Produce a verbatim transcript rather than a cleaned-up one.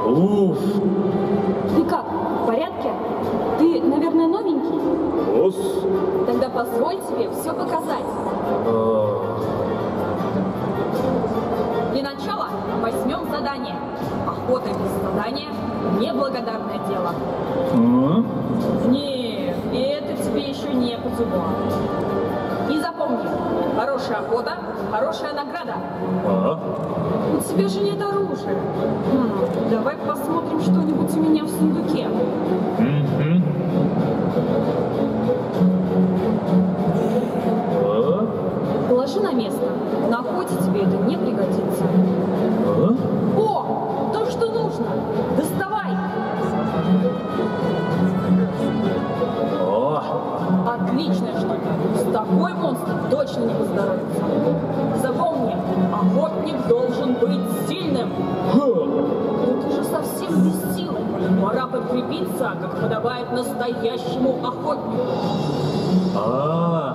Уф. Ты как, в порядке? Ты, наверное, новенький? Ос. Тогда позволь тебе все показать. А... Для начала возьмем задание. Охота без задания – неблагодарное дело. А? Нет, это тебе еще не по зубам. И запомни, хорошая охота – хорошая награда. А? У тебя же нет оружия. Хм, давай посмотрим что-нибудь у меня в сундуке. Угу. А? Положи на место. На охоте тебе это не пригодится. А? О, то, что нужно. Доставай. О! Отличная штука. С такой монстр точно не поздоровится. Запомни, охотник должен быть сильным. Но ты же совсем без силы. Пора подкрепиться, как подобает настоящему охотнику. А!